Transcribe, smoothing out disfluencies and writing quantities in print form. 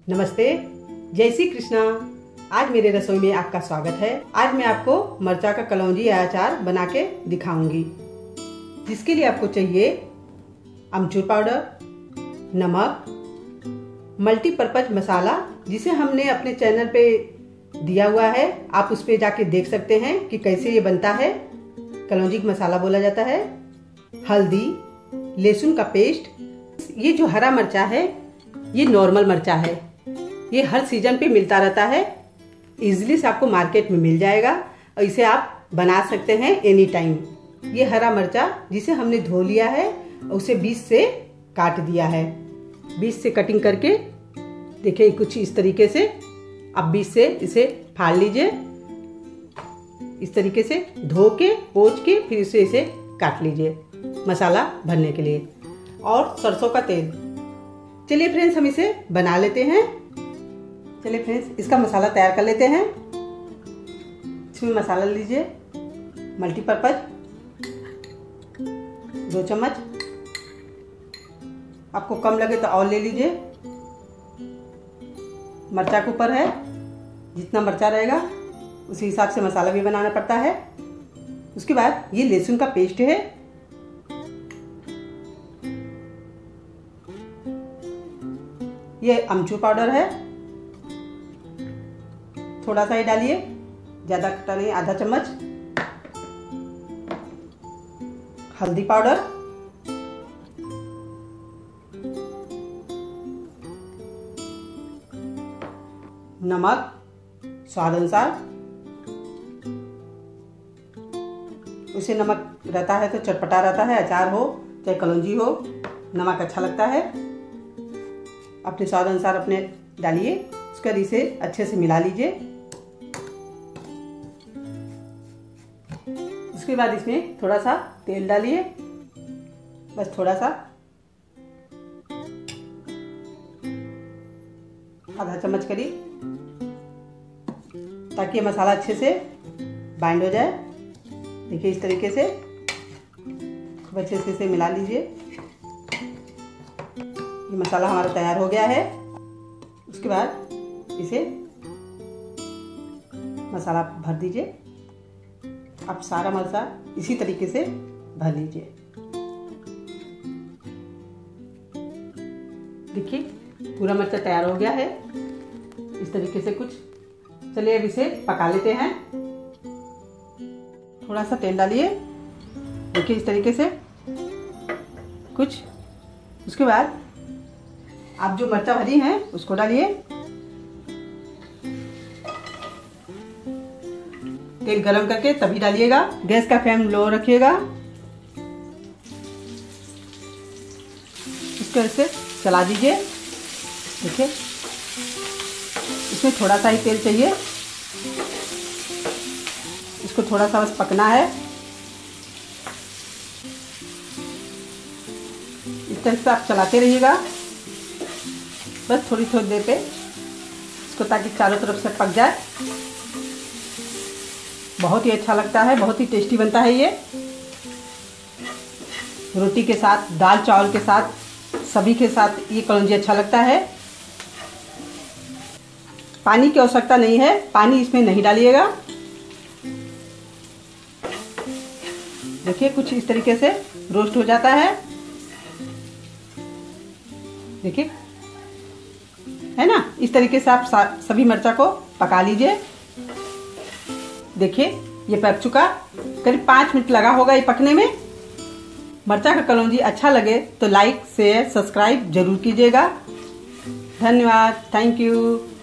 नमस्ते, जय श्री कृष्णा। आज मेरे रसोई में आपका स्वागत है। आज मैं आपको मरचा का कलौंजी अचार बना के दिखाऊंगी, जिसके लिए आपको चाहिए अमचूर पाउडर, नमक, मल्टीपर्पज मसाला जिसे हमने अपने चैनल पे दिया हुआ है। आप उस पे जाके देख सकते हैं कि कैसे ये बनता है। कलौंजी का मसाला बोला जाता है। हल्दी, लहसुन का पेस्ट। ये जो हरा मरचा है ये नॉर्मल मरचा है, ये हर सीजन पे मिलता रहता है। इजीली से आपको मार्केट में मिल जाएगा और इसे आप बना सकते हैं एनी टाइम। ये हरा मरचा जिसे हमने धो लिया है और उसे बीच से काट दिया है। बीच से कटिंग करके देखिए कुछ इस तरीके से आप बीच से इसे फाड़ लीजिए। इस तरीके से धो के पोंछ के फिर इसे काट लीजिए मसाला भरने के लिए। और सरसों का तेल। चलिए फ्रेंड्स, हम इसे बना लेते हैं। चलिए फ्रेंड्स, इसका मसाला तैयार कर लेते हैं। इसमें मसाला लीजिए मल्टीपर्पज 2 चम्मच। आपको कम लगे तो और ले लीजिए। मरचा के ऊपर है, जितना मरचा रहेगा उसी हिसाब से मसाला भी बनाना पड़ता है। उसके बाद ये लहसुन का पेस्ट है। ये अमचूर पाउडर है, थोड़ा सा ही डालिए, ज्यादा खट्टा नहीं, आधा चम्मच। हल्दी पाउडर, नमक स्वाद अनुसार। उसे नमक रहता है तो चटपटा रहता है, अचार हो चाहे कलौंजी हो, नमक अच्छा लगता है। अपने स्वाद अनुसार अपने डालिए। उसके बाद इसे अच्छे से मिला लीजिए। उसके बाद इसमें थोड़ा सा तेल डालिए, बस थोड़ा सा, आधा चम्मच करीब, ताकि मसाला अच्छे से बाइंड हो जाए। देखिए इस तरीके से खूब अच्छे से इसे मिला लीजिए। ये मसाला हमारा तैयार हो गया है। उसके बाद इसे मसाला भर दीजिए। आप सारा मरचा इसी तरीके से भर लीजिए। देखिए पूरा मरचा तैयार हो गया है इस तरीके से कुछ। चलिए अब इसे पका लेते हैं। थोड़ा सा तेल डालिए, देखिए इस तरीके से कुछ। उसके बाद आप जो मरचा भरी हैं उसको डालिए। तेल गरम करके तभी डालिएगा। गैस का फ्लेम लो रखिएगा। इसको ऐसे चला दीजिए। देखिए इसमें थोड़ा सा ही तेल चाहिए। इसको थोड़ा सा बस पकना है। इस तरह से आप चलाते रहिएगा बस थोड़ी थोड़ी देर पे इसको, ताकि चारों तरफ से पक जाए। बहुत ही अच्छा लगता है, बहुत ही टेस्टी बनता है ये। रोटी के साथ, दाल चावल के साथ, सभी के साथ ये कलौंजी अच्छा लगता है। पानी की आवश्यकता नहीं है, पानी इसमें नहीं डालिएगा। देखिए कुछ इस तरीके से रोस्ट हो जाता है। देखिए है ना, इस तरीके से आप सभी मरचा को पका लीजिए। देखिए ये पक चुका, करीब 5 मिनट लगा होगा ये पकने में। मरचा का कलौंजी अच्छा लगे तो लाइक, शेयर, सब्सक्राइब जरूर कीजिएगा। धन्यवाद, थैंक यू।